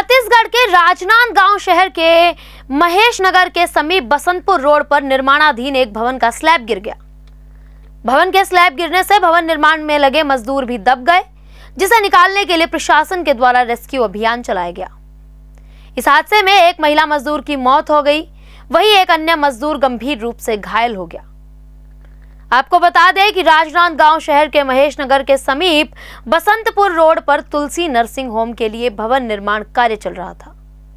छत्तीसगढ़ के राजनांदगांव शहर के महेश नगर के समीप बसंतपुर रोड पर निर्माणाधीन एक भवन का स्लैब गिर गया। भवन के स्लैब गिरने से भवन निर्माण में लगे मजदूर भी दब गए, जिसे निकालने के लिए प्रशासन के द्वारा रेस्क्यू अभियान चलाया गया। इस हादसे में एक महिला मजदूर की मौत हो गई, वहीं एक अन्य मजदूर गंभीर रूप से घायल हो गया। आपको बता दें कि राजनांदगांव शहर के महेश नगर के समीप बसंतपुर रोड पर तुलसी नर्सिंग होम के लिए भवन निर्माण कार्य चल रहा था।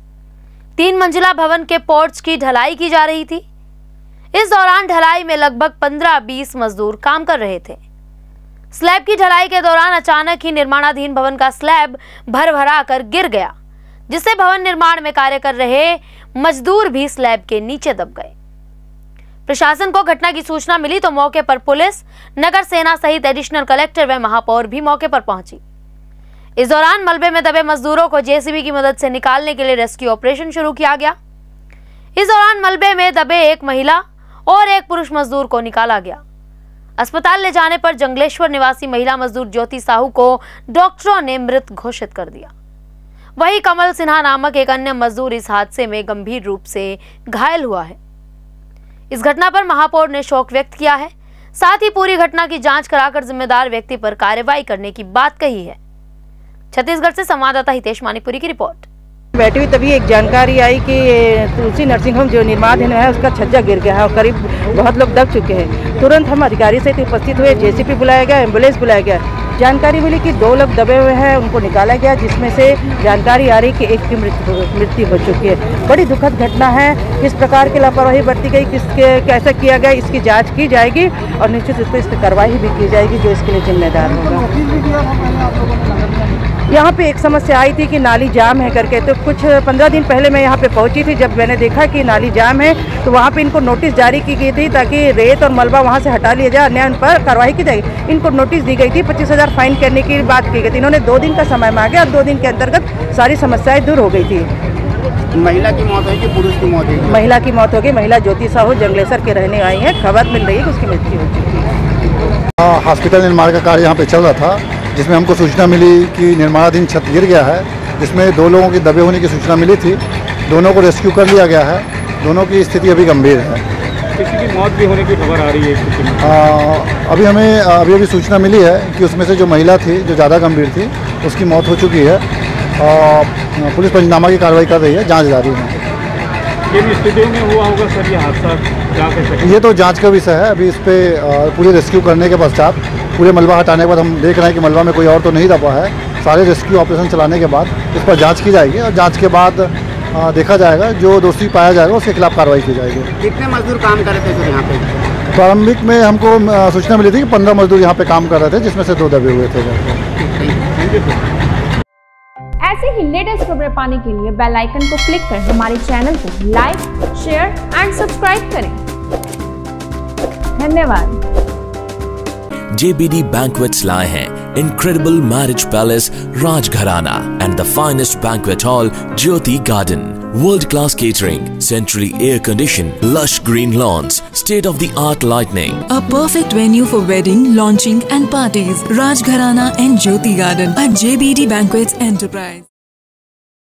3 मंजिला भवन के पोर्च की ढलाई की जा रही थी। इस दौरान ढलाई में लगभग 15-20 मजदूर काम कर रहे थे। स्लैब की ढलाई के दौरान अचानक ही निर्माणाधीन भवन का स्लैब भरभरा कर गिर गया, जिससे भवन निर्माण में कार्य कर रहे मजदूर भी स्लैब के नीचे दब गए। प्रशासन को घटना की सूचना मिली तो मौके पर पुलिस, नगर सेना सहित एडिशनल कलेक्टर व महापौर भी मौके पर पहुंची। इस दौरान मलबे में दबे मजदूरों को जेसीबी की मदद से निकालने के लिए रेस्क्यू ऑपरेशन शुरू किया गया। इस दौरान मलबे में दबे एक महिला और एक पुरुष मजदूर को निकाला गया। अस्पताल ले जाने पर जंगलेश्वर निवासी महिला मजदूर ज्योति साहू को डॉक्टरों ने मृत घोषित कर दिया। वहीं कमल सिन्हा नामक एक अन्य मजदूर इस हादसे में गंभीर रूप से घायल हुआ है। इस घटना पर महापौर ने शोक व्यक्त किया है, साथ ही पूरी घटना की जांच कराकर जिम्मेदार व्यक्ति पर कार्रवाई करने की बात कही है। छत्तीसगढ़ से संवाददाता हितेश मानिकपुरी की रिपोर्ट। बैठी हुई तभी एक जानकारी आई कि तुलसी नर्सिंग होम जो निर्माणाधीन है उसका छज्जा गिर गया है और करीब बहुत लोग दब चुके हैं। तुरंत हम अधिकारी से उपस्थित हुए, जेसीपी बुलाया गया, एम्बुलेंस बुलाया गया। जानकारी मिली कि 2 लोग दबे हुए हैं, उनको निकाला गया, जिसमें से जानकारी आ रही कि एक की मृत्यु हो चुकी है। बड़ी दुखद घटना है। किस प्रकार की लापरवाही बरती गई, कैसा किया गया, इसकी जांच की जाएगी और निश्चित रूप से इस पर कार्रवाई भी की जाएगी जो इसके लिए जिम्मेदार होगा। यहाँ पे एक समस्या आई थी कि नाली जाम है करके, तो कुछ 15 दिन पहले मैं यहाँ पे पहुँची थी। जब मैंने देखा कि नाली जाम है तो वहाँ पे इनको नोटिस जारी की गई थी ताकि रेत और मलबा वहाँ से हटा लिया जाए, अन्य उन पर कार्रवाई की जाएगी। इनको नोटिस दी गई थी, 25,000 फाइन करने की बात की गई थी। इन्होंने 2 दिन का समय मांगा और 2 दिन के अंतर्गत सारी समस्याएं दूर हो गई थी। महिला की मौत हुई कि पुरुष की मौत हुई? महिला की मौत हो गई। महिला ज्योति साहू जंगलेश्वर के रहने आई है। खबर मिल रही है कि उसकी मृत्यु हो चुकी है। हॉस्पिटल निर्माण का कार्य यहाँ पे चल रहा था, जिसमें हमको सूचना मिली कि निर्माणाधीन छत गिर गया है, जिसमें 2 लोगों के दबे होने की सूचना मिली थी। दोनों को रेस्क्यू कर लिया गया है। दोनों की स्थिति अभी गंभीर है। किसी की मौत भी होने की खबर आ रही है? अभी हमें अभी सूचना मिली है कि उसमें से जो महिला थी जो ज़्यादा गंभीर थी उसकी मौत हो चुकी है और पुलिस पंचनामा की कार्रवाई कर रही है, जाँच जारी है। किन स्थितियों में हुआ होगा सर ये हादसा, क्या कह सकते हैं? ये तो जांच का विषय है। अभी इस पर पूरे रेस्क्यू करने के पश्चात, पूरे मलबा हटाने के बाद हम देख रहे हैं कि मलबा में कोई और तो नहीं दबा है। सारे रेस्क्यू ऑपरेशन चलाने के बाद इस पर जांच की जाएगी और जांच के बाद देखा जाएगा, जो दोषी पाया जाएगा उसके खिलाफ कार्रवाई की जाएगी। कितने मजदूर काम कर रहे थे सर यहाँ पे? प्रारंभिक में हमको सूचना मिली थी कि 15 मजदूर यहाँ पे काम कर रहे थे, जिसमें से 2 दबे हुए थे। ऐसे ही लेटेस्ट खबरें पाने के लिए बेल आइकन को क्लिक कर हमारे चैनल को लाइक, शेयर एंड सब्सक्राइब करें। धन्यवाद। JBD Banquets लाए हैं Incredible Marriage Palace Rajgharana and the finest banquet hall Jyoti Garden. World-class catering, centrally air-conditioned, lush green lawns, state-of-the-art lighting. A perfect venue for wedding, launching and parties. Rajgharana and Jyoti Garden at JBD Banquets Enterprise.